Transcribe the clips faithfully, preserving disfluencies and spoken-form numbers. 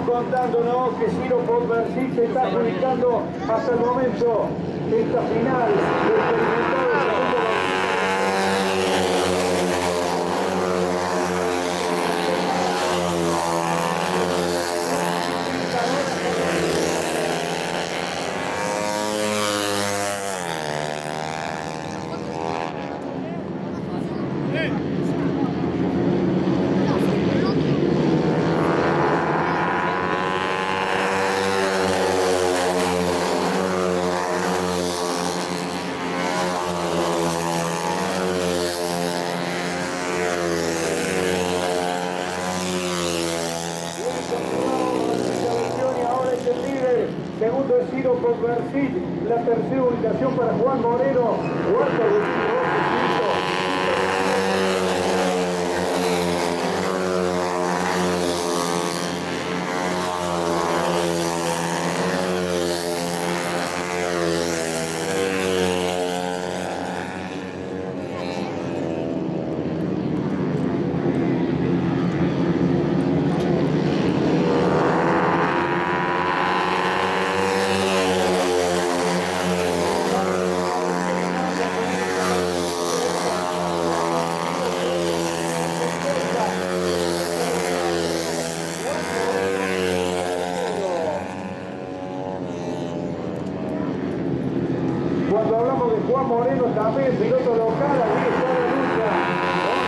contándonos que Ciro Potversic se está adjudicando hasta el momento esta final del experimentado segundo. Segundo es Ciro Potversic, la tercera ubicación para Juan Moreno, cuarto Agustín Cuando hablamos de Juan Moreno también, piloto local, allí está la lucha.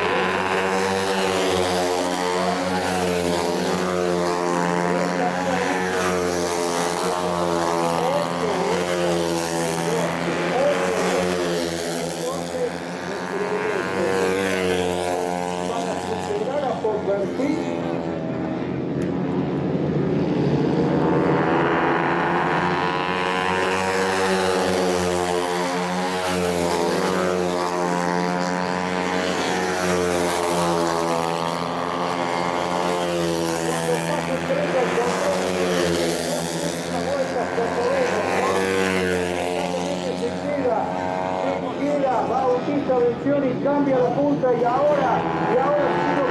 Bautista venció y cambia la punta y ahora, y ahora Ciro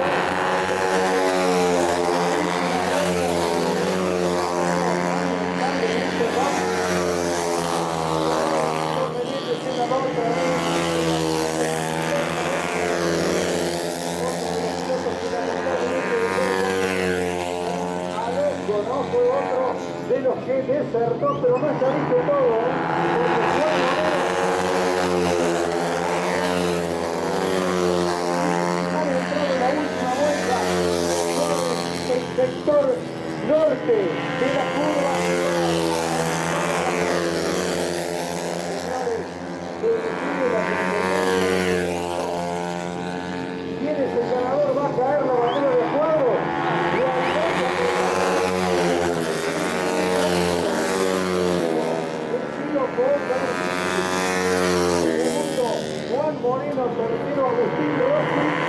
no fue otro de los que desertó, pero no está dicho todo, ¿eh? Sector norte de la curva. ¿Quién es el ganador? Va a caer la bandera de juego. Segundo, Juan Moreno, tercero, Agustín Rossi.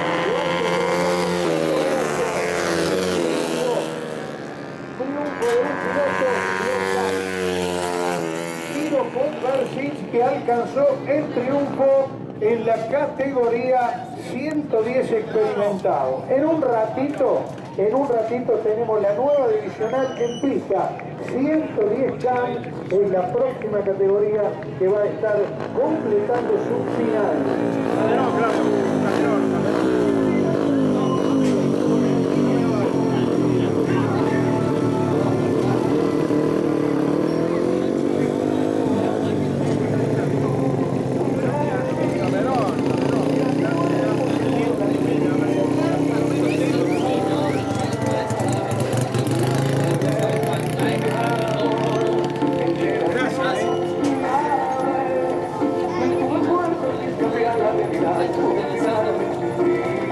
Ciro Potversic, que alcanzó el triunfo en la categoría ciento diez experimentado. En un ratito, en un ratito tenemos la nueva divisional en pista. ciento diez C A M es la próxima categoría que va a estar completando su final. Gracias.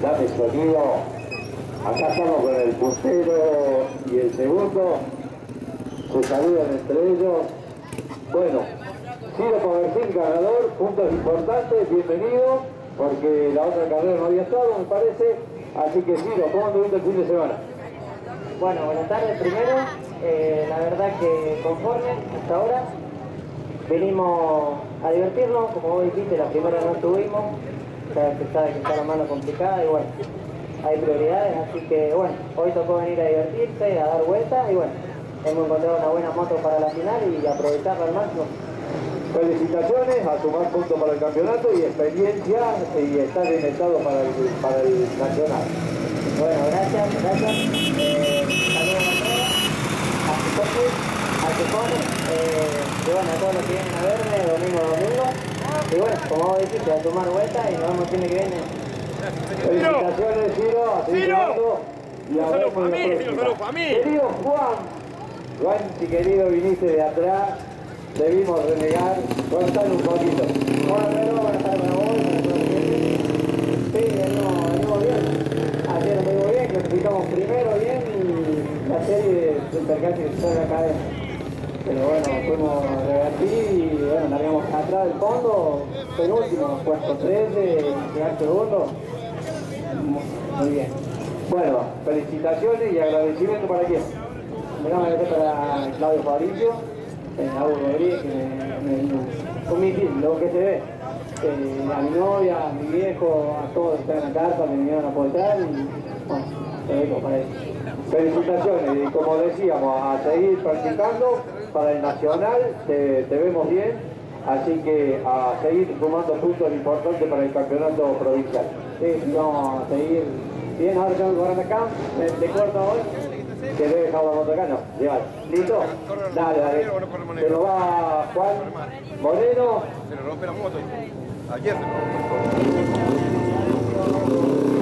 dame sonido. Acá estamos con el puntero y el segundo. Se saludan entre ellos. Bueno, Ciro Povercín, ganador, puntos importantes, bienvenido, porque la otra carrera no había estado, me parece. Así que Ciro, ¿cómo anduviste el fin de semana? Bueno, buenas tardes primero. Eh, la verdad que conforme hasta ahora. Venimos a divertirnos, como vos dijiste, la primera no estuvimos, ya que está, que está la mano complicada y bueno, hay prioridades, así que bueno, hoy tocó venir a divertirse, a dar vueltas y bueno, hemos encontrado una buena moto para la final y aprovecharla al máximo. Felicitaciones, a sumar puntos para el campeonato y experiencia y estar en estado para el, para el nacional. Bueno, gracias, gracias. Eh, saludos a todos, a Chicote, a Chupone, eh, y bueno, a todos los que vienen a verme domingo a domingo. Y bueno, como vos dijiste, a tomar vueltas y nos vemos el fin de que viene. Felicitaciones, Ciro, a seguir jugando y a ver para mí, un saludo para mí. Querido Juan, Juan, si querido, viniste de atrás, debimos renegar, contar un poquito. Hola Pedro, buenas tardes para vos, para todos los clientes. Sí, venimos, venimos bien. Ayer muy bien, clasificamos primero bien y la serie del percance que se la cadena. Pero bueno, fuimos a revertir y bueno, largamos atrás del fondo, penúltimo, puesto trece, llegar segundo. Muy bien. Bueno, felicitaciones y agradecimiento para quién. Me voy a meter para Claudio Fabricio, eh, Raúl Rodríguez, que me, me, me, con mi team, lo que se ve. Eh, a mi novia, a mi viejo, a todos que están en la carta, me vinieron a apoyar y bueno, te dejo para eso. Felicitaciones y como decíamos, a seguir practicando para el nacional, te, te vemos bien, así que a seguir sumando puntos importantes para el campeonato provincial. Sí, sí, vamos a seguir bien, ahora tengo que correr acá, me, te corto hoy. ¿Querés dejar la moto acá? No, llevar. ¿Listo? Dale, dale. Se lo va Juan Moreno. Se le rompe la moto. Ayer se lo rompe.